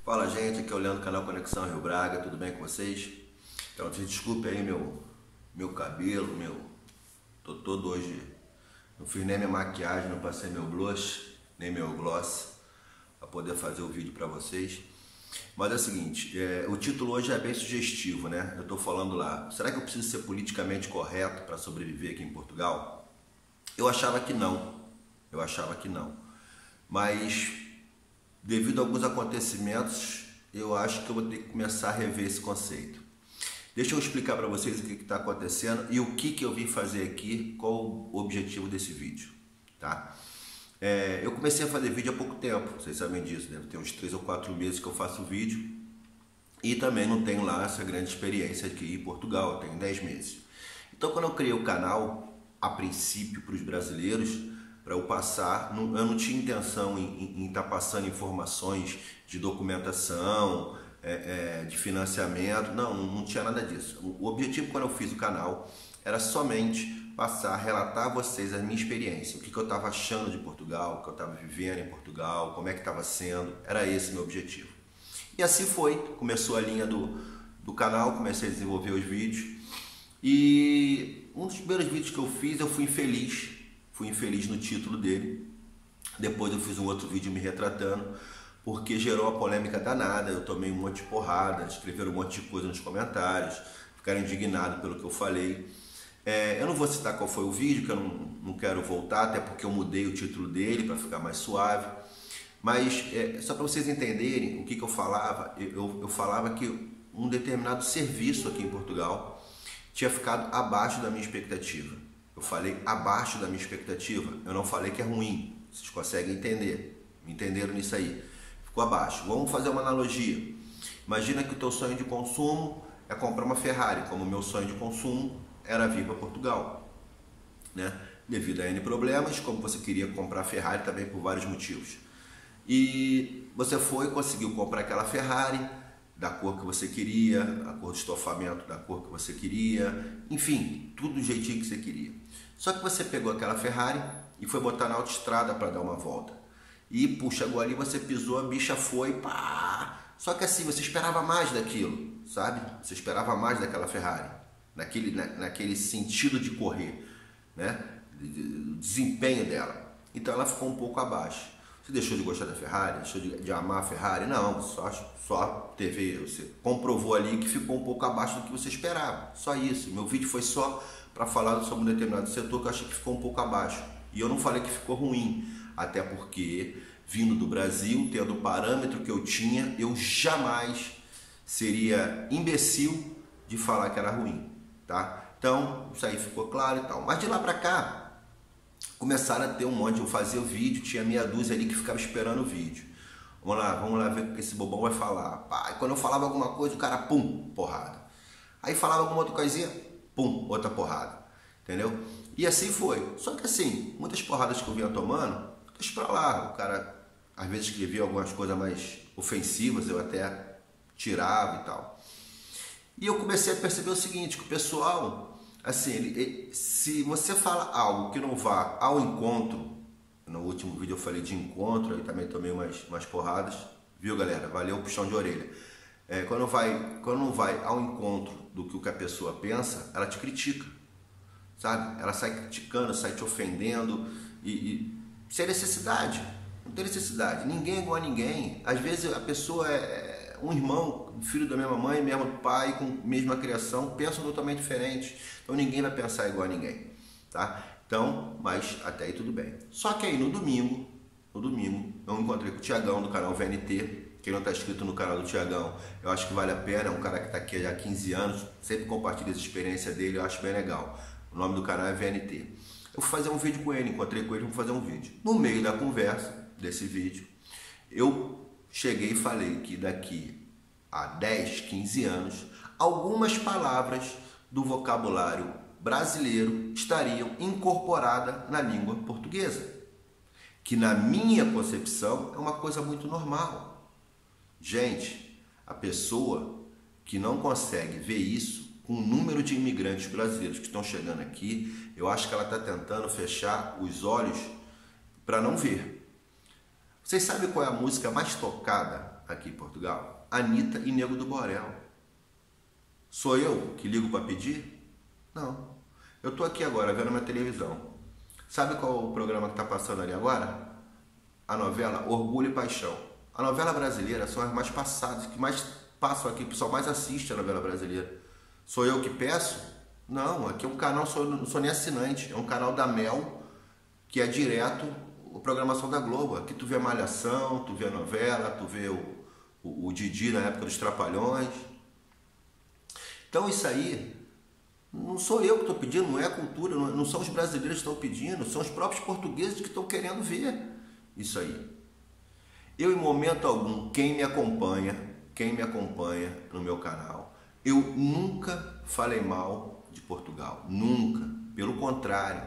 Fala gente, aqui é o Leandro, canal Conexão Rio Braga, tudo bem com vocês? Então, desculpe aí meu cabelo, tô todo hoje, não fiz nem minha maquiagem, não passei meu blush, nem meu gloss, para poder fazer o vídeo para vocês. Mas é o seguinte, o título hoje é bem sugestivo, né? Eu tô falando lá, será que eu preciso ser politicamente correto para sobreviver aqui em Portugal? Eu achava que não, mas devido a alguns acontecimentos, eu acho que eu vou ter que começar a rever esse conceito. Deixa eu explicar para vocês o que está acontecendo e o que eu vim fazer aqui, qual o objetivo desse vídeo, tá? Eu comecei a fazer vídeo há pouco tempo, vocês sabem disso, deve ter uns 3 ou 4 meses que eu faço vídeo e também não tenho lá essa grande experiência aqui em Portugal, eu tenho 10 meses. Então, quando eu criei o canal, a princípio para os brasileiros, para eu passar, eu não tinha intenção em estar passando informações de documentação, de financiamento, não tinha nada disso. O objetivo quando eu fiz o canal era somente passar, relatar a vocês a minha experiência, o que eu estava achando de Portugal, o que eu estava vivendo em Portugal, como é que estava sendo, era esse meu objetivo. E assim foi, começou a linha do canal, comecei a desenvolver os vídeos e um dos primeiros vídeos que eu fiz eu fui infeliz no título dele. Depois eu fiz um outro vídeo me retratando, porque gerou uma polêmica danada, eu tomei um monte de porrada, escreveram um monte de coisa nos comentários, ficaram indignados pelo que eu falei. Eu não vou citar qual foi o vídeo, que eu não quero voltar, até porque eu mudei o título dele para ficar mais suave. Mas só para vocês entenderem o que eu falava, eu falava que um determinado serviço aqui em Portugal tinha ficado abaixo da minha expectativa. Eu falei abaixo da minha expectativa, eu não falei que é ruim, vocês conseguem entender, me entenderam nisso aí, ficou abaixo. Vamos fazer uma analogia, imagina que o teu sonho de consumo é comprar uma Ferrari, como o meu sonho de consumo era vir para Portugal, né? Devido a N problemas, como você queria comprar a Ferrari também por vários motivos, e você conseguiu comprar aquela Ferrari da cor que você queria, a cor de estofamento da cor que você queria, enfim, tudo do jeitinho que você queria. Só que você pegou aquela Ferrari e foi botar na autoestrada para dar uma volta. E puxa, agora ali você pisou, a bicha foi, pá! Só que assim, você esperava mais daquilo, sabe? Você esperava mais daquela Ferrari, naquele sentido de correr, né? O desempenho dela. Então ela ficou um pouco abaixo. Você deixou de gostar da Ferrari? Deixou de amar a Ferrari? Não, só teve, você comprovou ali que ficou um pouco abaixo do que você esperava. Só isso. Meu vídeo foi só para falar sobre um determinado setor que eu achei que ficou um pouco abaixo. E eu não falei que ficou ruim, até porque, vindo do Brasil, tendo o parâmetro que eu tinha, eu jamais seria imbecil de falar que era ruim, tá? Então, isso aí ficou claro e tal. Mas de lá para cá, começaram a ter um monte, eu fazia o vídeo, tinha meia dúzia ali que ficava esperando o vídeo. Vamos lá ver o que esse bobão vai falar. Pá, e quando eu falava alguma coisa, o cara, pum, porrada. Aí falava alguma outra coisinha, pum, outra porrada. Entendeu? E assim foi. Só que assim, muitas porradas que eu vinha tomando, deixa pra lá. O cara, às vezes, escrevia algumas coisas mais ofensivas, eu até tirava e tal. E eu comecei a perceber o seguinte, que o pessoal, assim, se você fala algo que não vá ao encontro, no último vídeo eu falei de encontro, aí também tomei umas porradas, viu galera? Valeu o puxão de orelha. Quando não vai ao encontro do que a pessoa pensa, ela te critica, sabe? Ela sai criticando, sai te ofendendo e sem necessidade, não tem necessidade, ninguém é igual a ninguém. Às vezes a pessoa um irmão, filho da mesma mãe, mesmo pai, com mesma criação, pensam totalmente diferente. Então ninguém vai pensar igual a ninguém, tá? Então, mas até aí tudo bem. Só que aí no domingo, eu encontrei com o Tiagão do canal VNT. Quem não está inscrito no canal do Tiagão, eu acho que vale a pena. É um cara que está aqui já há 15 anos, sempre compartilha essa experiência dele, eu acho bem legal. O nome do canal é VNT. Eu fui fazer um vídeo com ele, encontrei com ele, vou fazer um vídeo. No meio da conversa desse vídeo, eu cheguei e falei que daqui a 10, 15 anos, algumas palavras do vocabulário brasileiro estariam incorporadas na língua portuguesa, que na minha concepção é uma coisa muito normal. Gente, a pessoa que não consegue ver isso, com o número de imigrantes brasileiros que estão chegando aqui, eu acho que ela está tentando fechar os olhos para não ver. Vocês sabem qual é a música mais tocada aqui em Portugal? Anitta e Nego do Borel. Sou eu que ligo para pedir? Não. Eu estou aqui agora vendo minha televisão. Sabe qual o programa que está passando ali agora? A novela Orgulho e Paixão. A novela brasileira são as mais passadas, que mais passam aqui, o pessoal mais assiste a novela brasileira. Sou eu que peço? Não, aqui é um canal, não sou nem assinante, é um canal da Mel, que é direto a programação da Globo. Aqui tu vê Malhação, tu vê a novela, tu vê o Didi na época dos Trapalhões. Então isso aí, não sou eu que estou pedindo, não é a cultura, não são os brasileiros que estão pedindo, são os próprios portugueses que estão querendo ver isso aí. Eu, em momento algum, quem me acompanha no meu canal, eu nunca falei mal de Portugal, nunca, pelo contrário.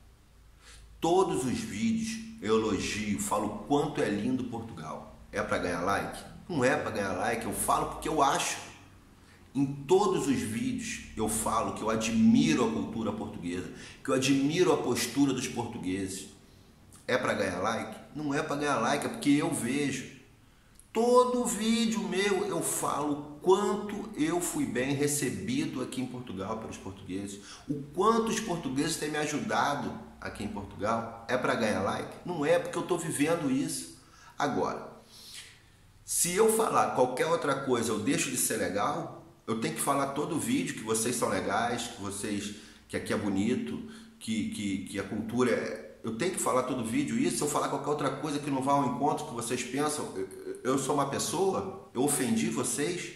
Todos os vídeos eu elogio, falo o quanto é lindo Portugal. É para ganhar like? Não é para ganhar like, eu falo porque eu acho. Em todos os vídeos eu falo que eu admiro a cultura portuguesa, que eu admiro a postura dos portugueses. É para ganhar like? Não é para ganhar like, é porque eu vejo. Todo vídeo meu eu falo o quanto eu fui bem recebido aqui em Portugal pelos portugueses, o quanto os portugueses têm me ajudado aqui em Portugal. É para ganhar like? Não é, porque eu estou vivendo isso. Agora, se eu falar qualquer outra coisa, eu deixo de ser legal. Eu tenho que falar todo vídeo que vocês são legais, que aqui é bonito, que a cultura é... Eu tenho que falar todo vídeo isso. Se eu falar qualquer outra coisa que não vá ao encontro que vocês pensam, eu sou uma pessoa? Eu ofendi vocês?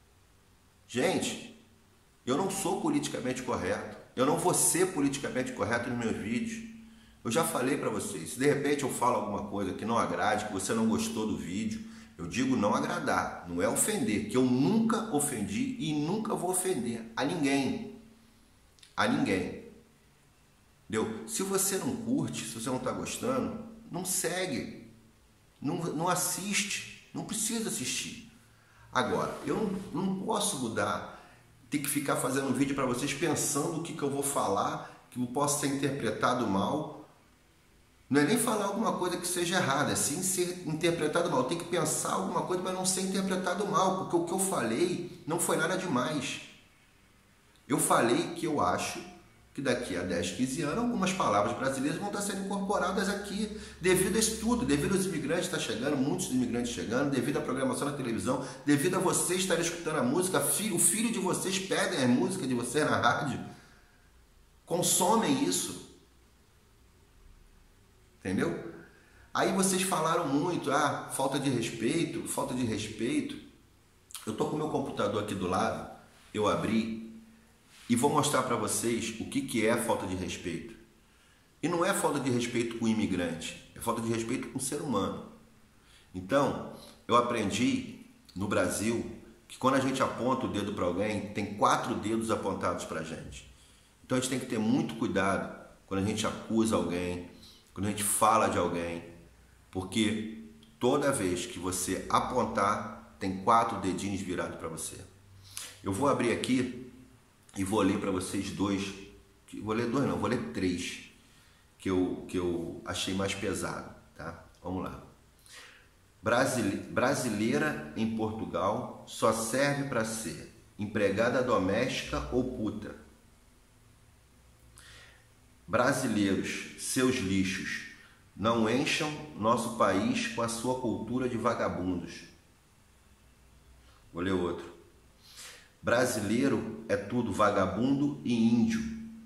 Gente, eu não sou politicamente correto. Eu não vou ser politicamente correto nos meus vídeos. Eu já falei para vocês. Se de repente eu falo alguma coisa que não agrade, que você não gostou do vídeo, eu digo não agradar, não é ofender, que eu nunca ofendi e nunca vou ofender a ninguém. A ninguém. Entendeu? Se você não curte, se você não está gostando, não segue, não assiste, não precisa assistir. Agora, eu não posso mudar, ter que ficar fazendo vídeo para vocês pensando o que eu vou falar, que eu posso ser interpretado mal. Não é nem falar alguma coisa que seja errada, é sim ser interpretado mal. Tem que pensar alguma coisa para não ser interpretado mal, porque o que eu falei não foi nada demais. Eu falei que eu acho que daqui a 10, 15 anos algumas palavras brasileiras vão estar sendo incorporadas aqui, devido a isso tudo, devido aos imigrantes estar chegando, muitos imigrantes chegando, devido à programação na televisão, devido a vocês estarem escutando a música, o filho de vocês pedem a música de vocês na rádio, consomem isso. Entendeu? Aí vocês falaram muito, falta de respeito, falta de respeito. Eu tô com o meu computador aqui do lado, eu abri e vou mostrar para vocês o que é falta de respeito. E não é falta de respeito com o imigrante, é falta de respeito com o ser humano. Então, eu aprendi no Brasil que quando a gente aponta o dedo para alguém, tem 4 dedos apontados para a gente. Então a gente tem que ter muito cuidado quando a gente acusa alguém, quando a gente fala de alguém, porque toda vez que você apontar, tem 4 dedinhos virados para você. Eu vou abrir aqui e vou ler para vocês 2, vou ler 2 não, vou ler 3, que eu achei mais pesado, tá? Vamos lá. Brasileira em Portugal só serve para ser empregada doméstica ou puta. Brasileiros, seus lixos, não encham nosso país com a sua cultura de vagabundos. Vou ler outro. Brasileiro é tudo vagabundo e índio.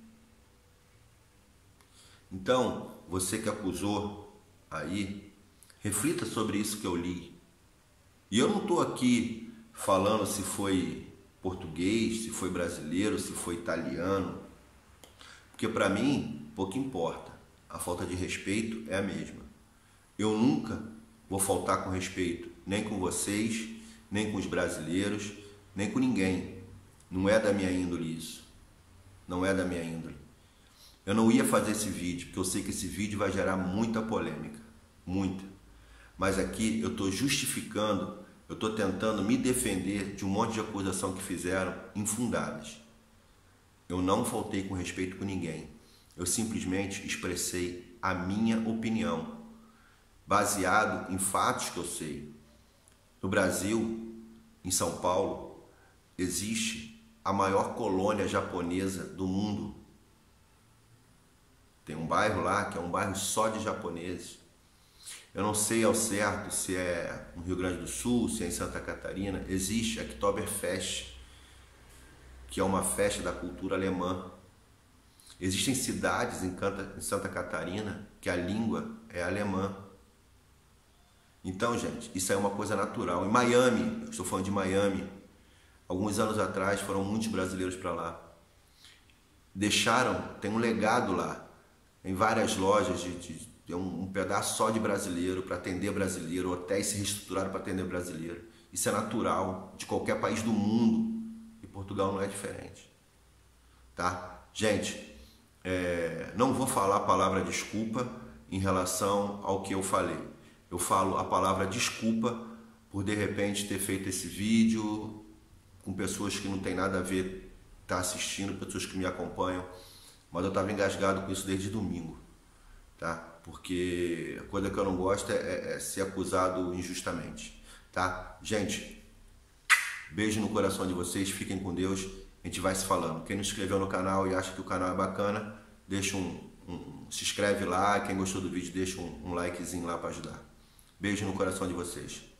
Então, você que acusou aí, reflita sobre isso que eu li. E eu não estou aqui falando se foi português, se foi brasileiro, se foi italiano, porque para mim, pouco importa. A falta de respeito é a mesma. Eu nunca vou faltar com respeito, nem com vocês, nem com os brasileiros, nem com ninguém. Não é da minha índole isso. Não é da minha índole. Eu não ia fazer esse vídeo, porque eu sei que esse vídeo vai gerar muita polêmica. Muita. Mas aqui eu estou justificando, eu estou tentando me defender de um monte de acusação que fizeram, infundadas. Eu não faltei com respeito com ninguém. Eu simplesmente expressei a minha opinião, baseado em fatos que eu sei. No Brasil, em São Paulo, existe a maior colônia japonesa do mundo. Tem um bairro lá que é um bairro só de japoneses. Eu não sei ao certo se é no Rio Grande do Sul, se é em Santa Catarina. Existe a Oktoberfest, que é uma festa da cultura alemã. Existem cidades em Santa Catarina que a língua é alemã. Então, gente, isso é uma coisa natural. Em Miami, eu estou falando de Miami, alguns anos atrás foram muitos brasileiros para lá. Tem um legado lá, em várias lojas, tem um pedaço só de brasileiro para atender brasileiro, hotéis se reestruturaram para atender brasileiro. Isso é natural de qualquer país do mundo e Portugal não é diferente. Tá? Gente, não vou falar a palavra desculpa em relação ao que eu falei. Eu falo a palavra desculpa por de repente ter feito esse vídeo com pessoas que não tem nada a ver, tá assistindo, pessoas que me acompanham, mas eu estava engasgado com isso desde domingo, tá? Porque a coisa que eu não gosto é ser acusado injustamente, tá? Gente, beijo no coração de vocês, fiquem com Deus, a gente vai se falando. Quem não se inscreveu no canal e acha que o canal é bacana, deixa se inscreve lá, quem gostou do vídeo deixa um likezinho lá para ajudar. Beijo no coração de vocês.